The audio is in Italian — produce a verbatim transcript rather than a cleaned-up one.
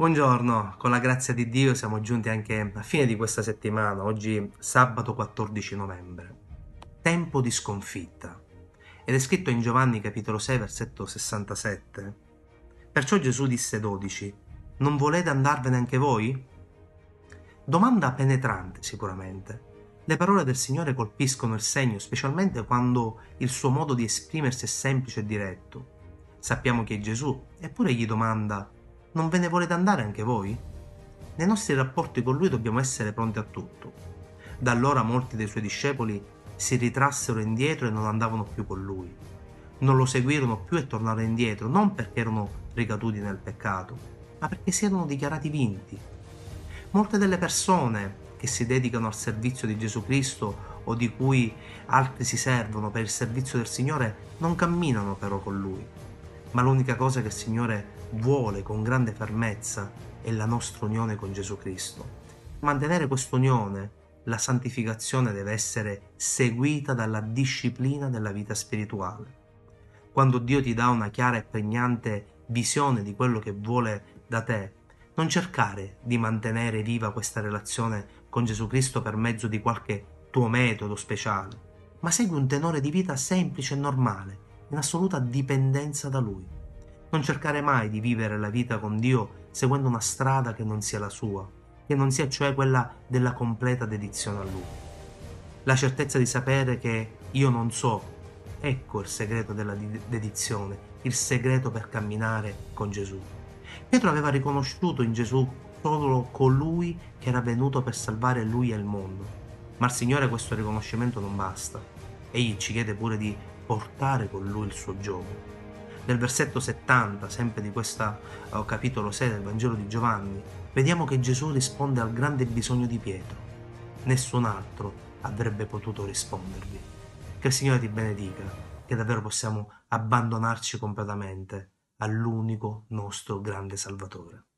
Buongiorno, con la grazia di Dio siamo giunti anche a fine di questa settimana, oggi sabato quattordici novembre. Tempo di sconfitta. Ed è scritto in Giovanni capitolo sei versetto sessantasette. Perciò Gesù disse ai dodici: non volete andarvene anche voi? Domanda penetrante sicuramente. Le parole del Signore colpiscono il segno, specialmente quando il suo modo di esprimersi è semplice e diretto. Sappiamo che è Gesù, eppure gli domanda: non ve ne volete andare anche voi? Nei nostri rapporti con Lui dobbiamo essere pronti a tutto. Da allora molti dei Suoi discepoli si ritrassero indietro e non andavano più con Lui. Non lo seguirono più e tornarono indietro, non perché erano ricaduti nel peccato, ma perché si erano dichiarati vinti. Molte delle persone che si dedicano al servizio di Gesù Cristo o di cui altri si servono per il servizio del Signore non camminano però con Lui, ma l'unica cosa che il Signore vuole con grande fermezza è la nostra unione con Gesù Cristo. Mantenere questa unione, la santificazione deve essere seguita dalla disciplina della vita spirituale. Quando Dio ti dà una chiara e pregnante visione di quello che vuole da te, non cercare di mantenere viva questa relazione con Gesù Cristo per mezzo di qualche tuo metodo speciale, ma segui un tenore di vita semplice e normale, in assoluta dipendenza da Lui. Non cercare mai di vivere la vita con Dio seguendo una strada che non sia la sua, che non sia cioè quella della completa dedizione a Lui. La certezza di sapere che io non so, ecco il segreto della dedizione, il segreto per camminare con Gesù. Pietro aveva riconosciuto in Gesù solo colui che era venuto per salvare lui e il mondo. Ma al Signore questo riconoscimento non basta. Egli ci chiede pure di portare con lui il suo gioco. Nel versetto settanta, sempre di questo uh, capitolo sei del Vangelo di Giovanni, vediamo che Gesù risponde al grande bisogno di Pietro. Nessun altro avrebbe potuto rispondervi. Che il Signore ti benedica, che davvero possiamo abbandonarci completamente all'unico nostro grande Salvatore.